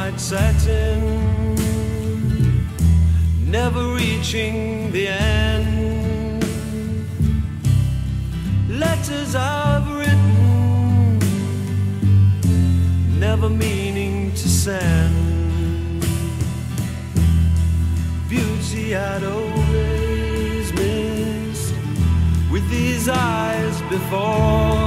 white satin, never reaching the end. Letters I've written, never meaning to send. Beauty I'd always missed with these eyes before.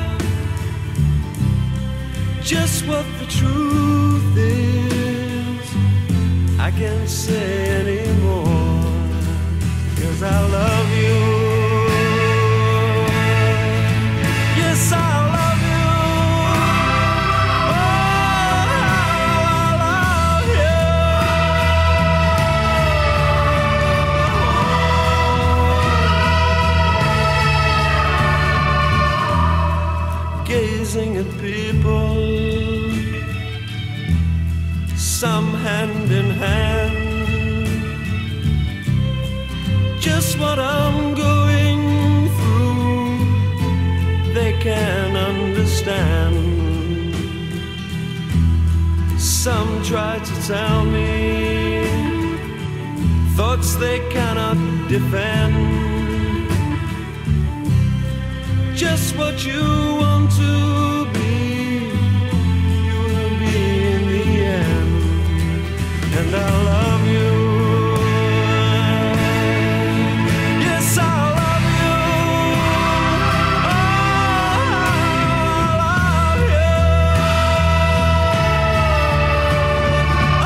Just what the truth is, I can't say anymore, 'cause I love you. Yes, I love you. Oh, I love you. Gazing at people, some hand in hand, just what I'm going through, they can understand. Some try to tell me thoughts they cannot defend. Just what you want to be, you will be in the end. And I love you. Yes, I love you. Oh, I love you. Oh,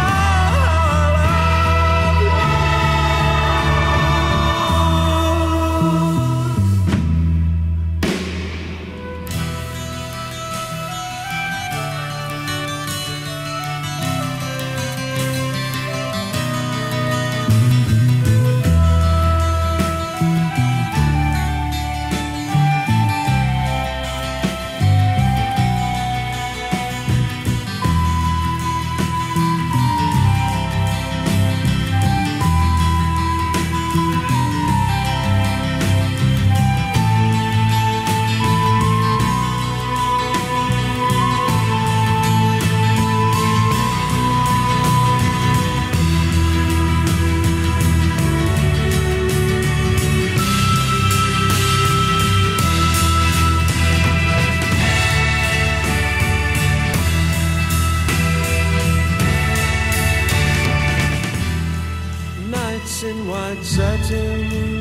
in white satin,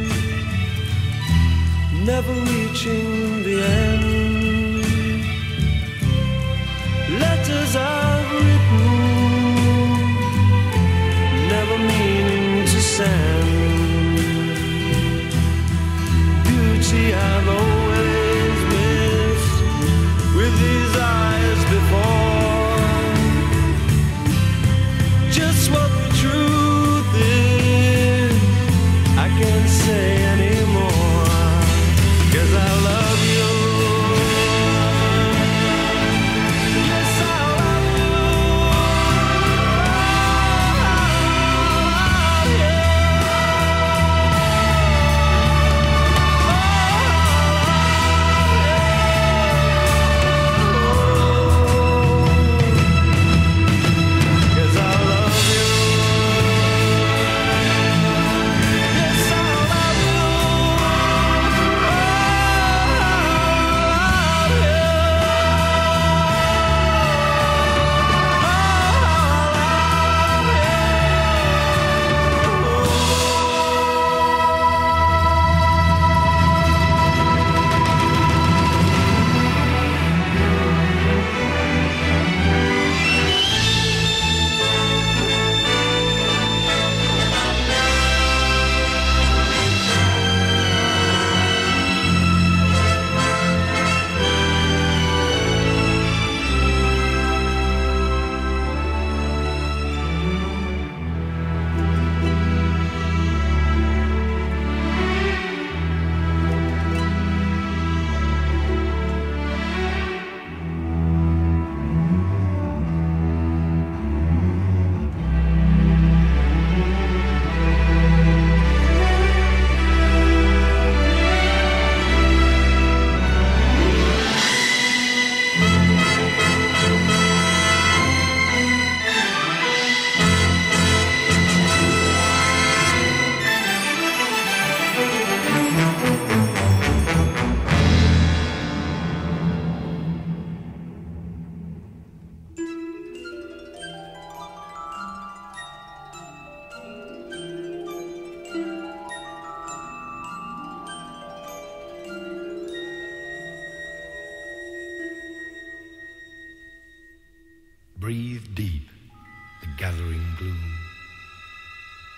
never reaching the end. Letters I've written, never meaning to send. Beauty I've always missed with these eyes before. Just what the truth is, I can't say anymore, 'cause I love you. Yes, I love you.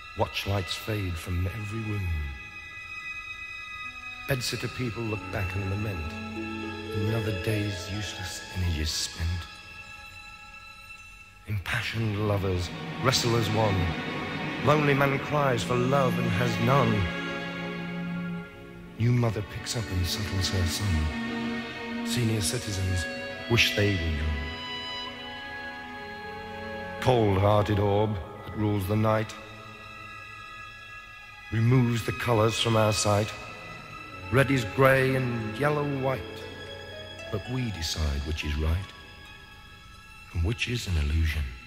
Watch lights fade from every room. Bedsitter people look back and lament. Another day's useless energies spent. Impassioned lovers wrestle as one. Lonely man cries for love and has none. New mother picks up and settles her son. Senior citizens wish they were young. Cold-hearted orb that rules the night removes the colors from our sight. Red is grey and yellow white, but we decide which is right and which is an illusion.